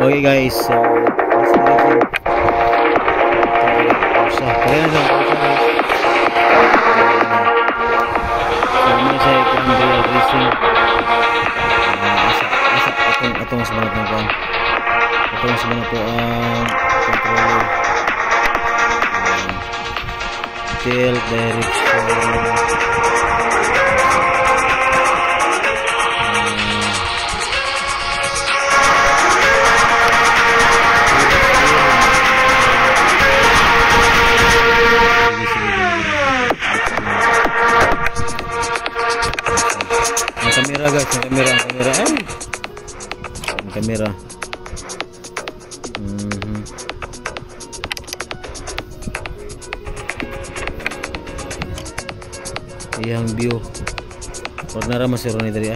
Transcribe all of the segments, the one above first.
Okay guys, so kaya lang guys. So may sa ikon real racing. Atong sa mga kan. Atong sa mga po ang controller. Tilt direction. Kamera guys, kamera ay kamera. Yang view warna masih ron dari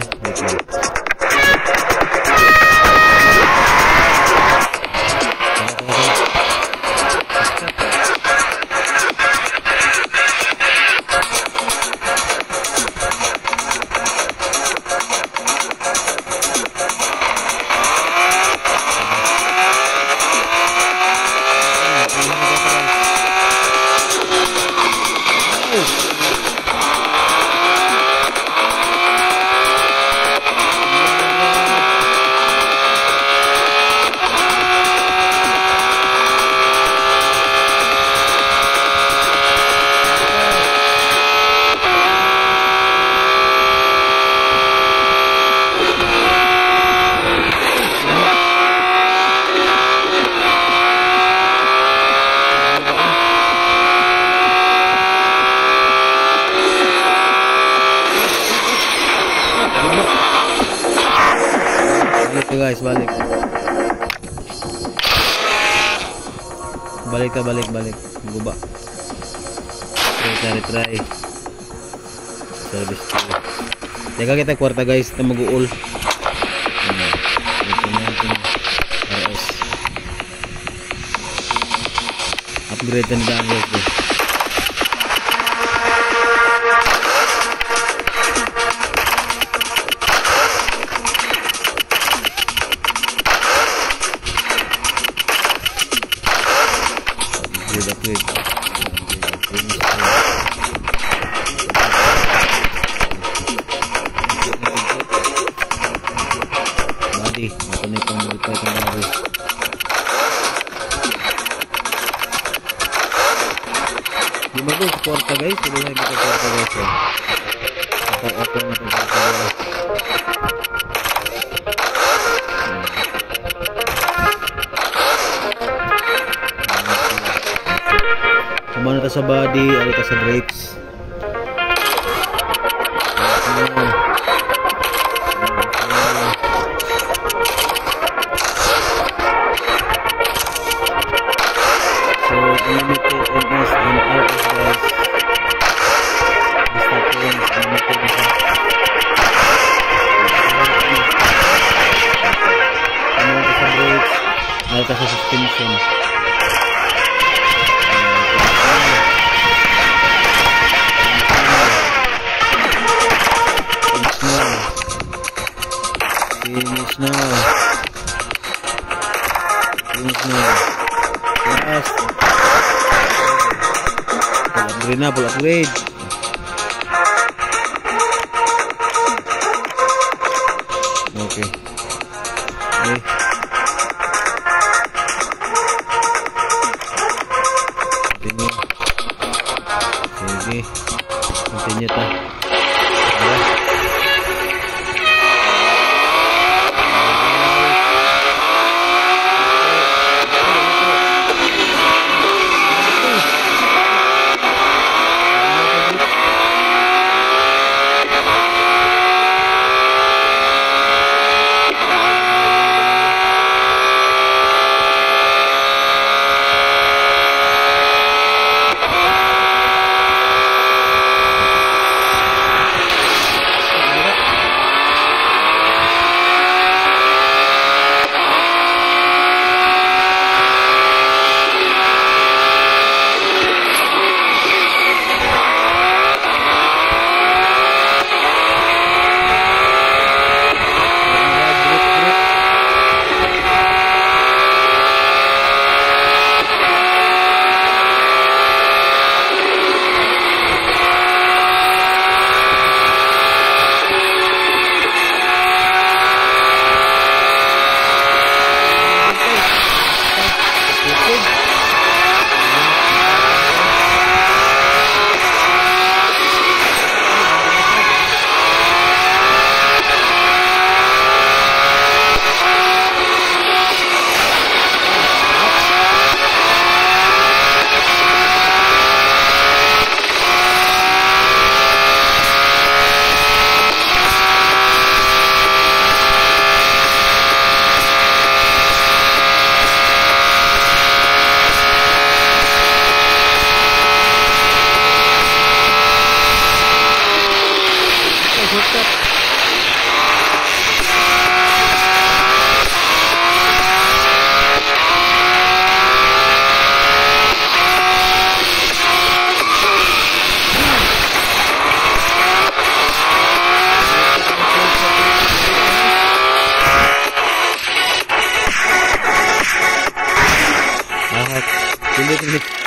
guys, balik guba try service ko jaga kita kwarta guys na mag-uul RS upgrade na daan guys body ako na itong multiply itong body di mag-support ka guys hindi na mag-support ka guys ako na itong support kumana ta sa body ano ta sa brakes unlimited MS and RS guys. Basta po yun, unlimited na siya. Ano sa brakes, ano sa suspension. Finish now. Yes. Upgrade na, full upgrade. Okay. Sige. Continue ta. Pindutin